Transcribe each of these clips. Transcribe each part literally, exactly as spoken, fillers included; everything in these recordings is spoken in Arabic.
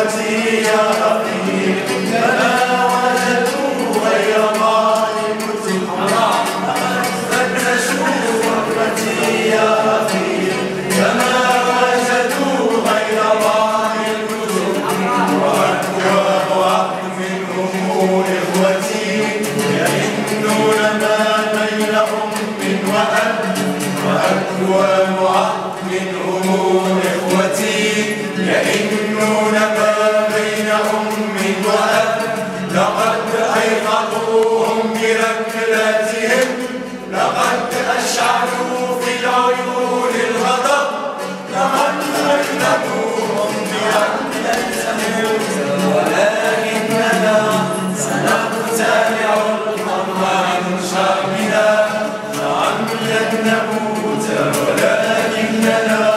إخوتي يا أخي فما وجدوا غير ضاع الموت فتشوا إخوتي يا أخي فما وجدوا غير ضاع الموت وأكواب عقل منهم إخوتي يئنون ما بين أم وأب وأكواب عقل منهم إخوتي يئنون ما بين أم وأب لقد أيقظوهم بركلاتهم لقد أشعلوا في العيون الغضب لقد أيقظوهم بركلاتهم ولكننا سنقتلع الأرض عن شعبنا نعم لن نموت ولكننا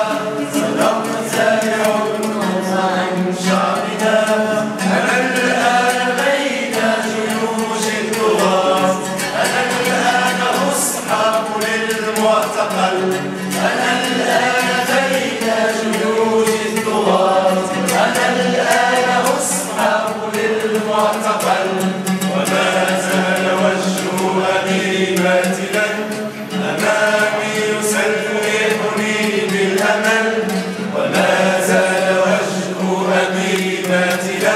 سنقتلع الأرض عن شعبنا أنا الآن بين جيوش الطغاة أنا الآن أصحاب للمعتقل أنا الآن بين جيوش الطغاة أنا الآن أصحاب للمعتقل وما زال وجه أبي باتلا أمامي يسلحني بالأمل وما زال وجه أبي باتلا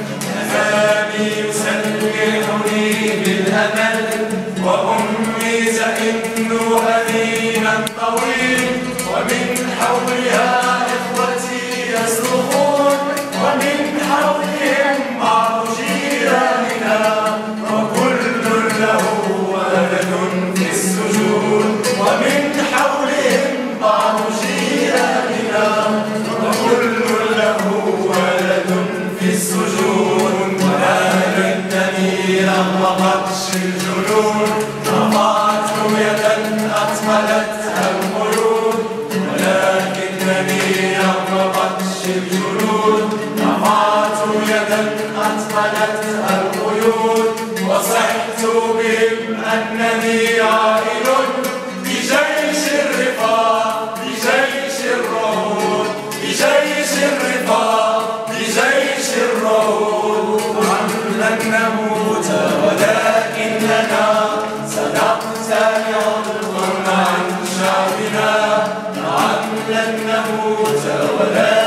أمامي يسلحني بالأمل وأمي تئن أنينا طويل ومن حولها إخوتي يصرخون ومن حولهم بعض جيراننا وكل له ولد في السجون ومن حولهم بعض جيراننا وكل له ولد في السجون ولا ليتني رغم بطش الجنون رفعت يدا أثقلتها القيود ولكنني رغم بطش الجنود رفعت يدا أثقلتها القيود وصحت بهم أنني عائل بجيش الرفاق بجيش الرهود بجيش الرفاق بجيش الرهود نعم لن نموت ولكننا سنقتلع الظلم عن شعبنا نعم لن نموت ولكننا